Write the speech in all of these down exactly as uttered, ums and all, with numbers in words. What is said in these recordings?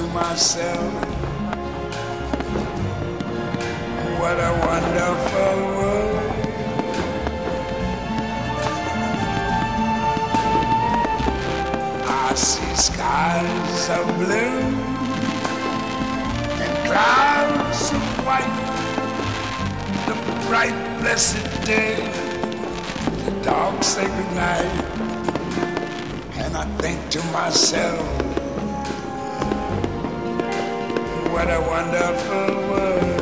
myself, what a wonderful world. I see skies of blue and clouds of white, the bright blessed day, the dark sacred night, and I think to myself, what a wonderful world.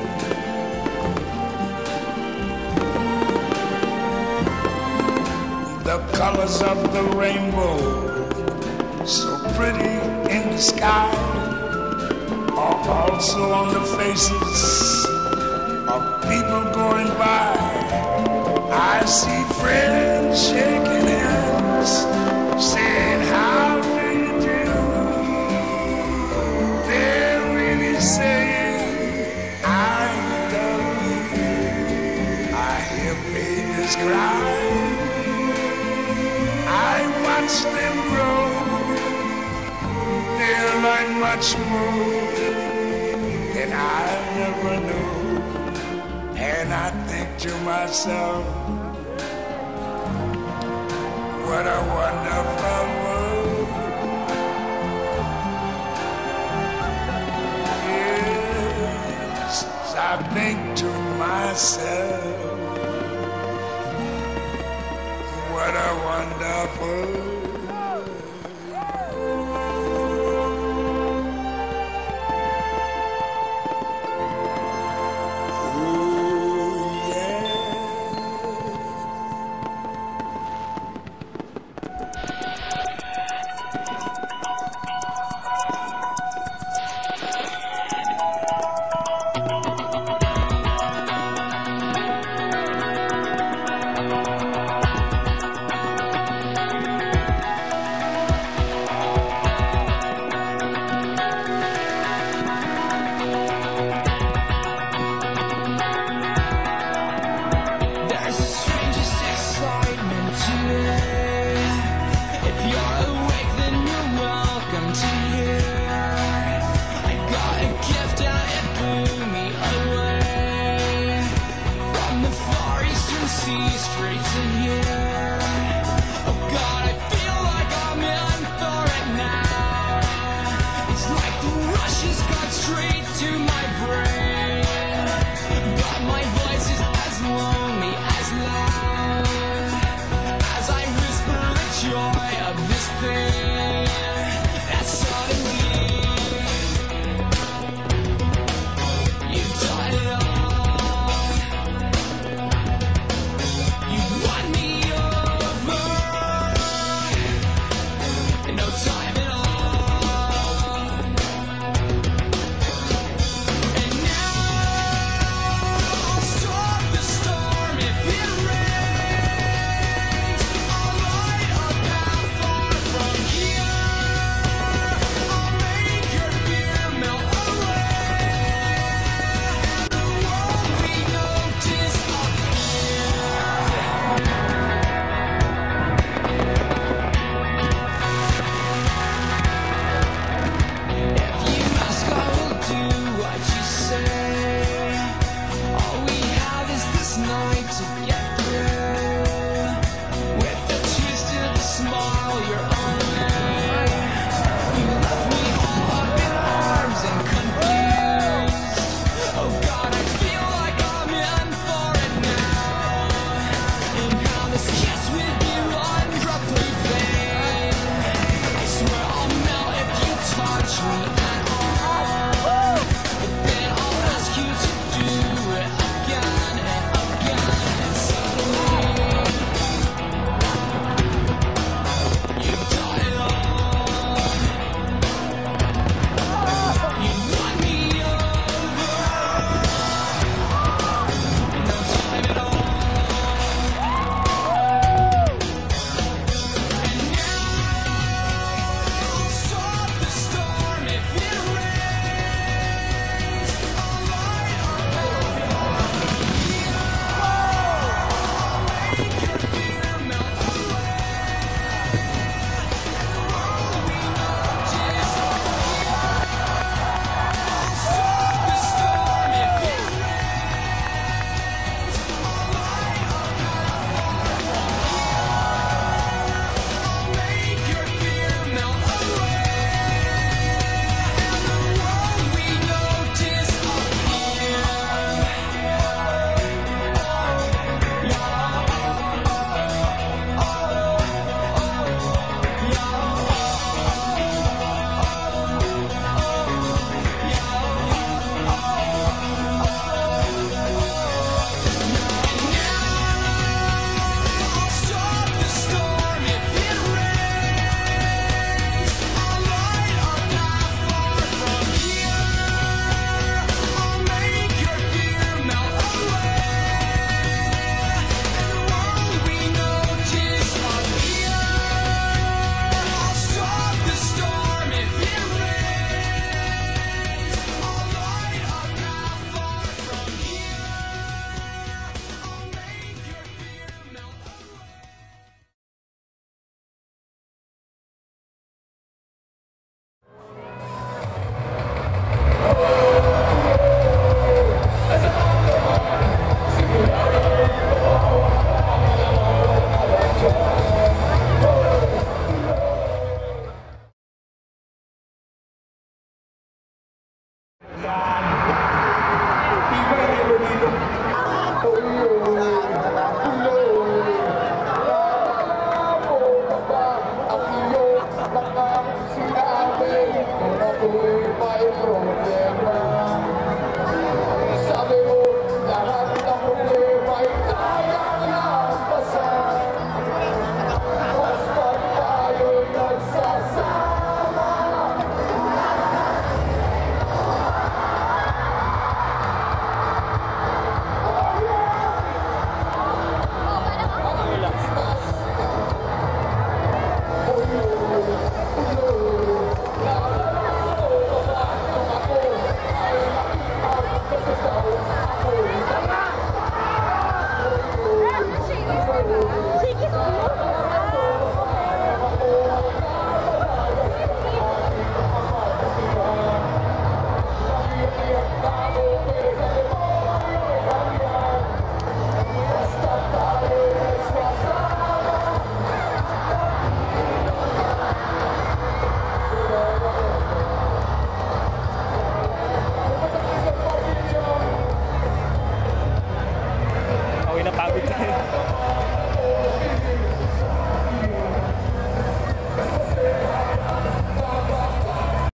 The colors of the rainbow, so pretty in the sky, are also on the faces of people going by. I see friends shaking hands, saying, how do you do? They're really saying, I love you. I hear babies cry, I watch them grow. They'll learn much more than I never knew. And I think to myself, what a wonderful world. Yes, I think to myself, what a wonderful world. Iba, iba dito.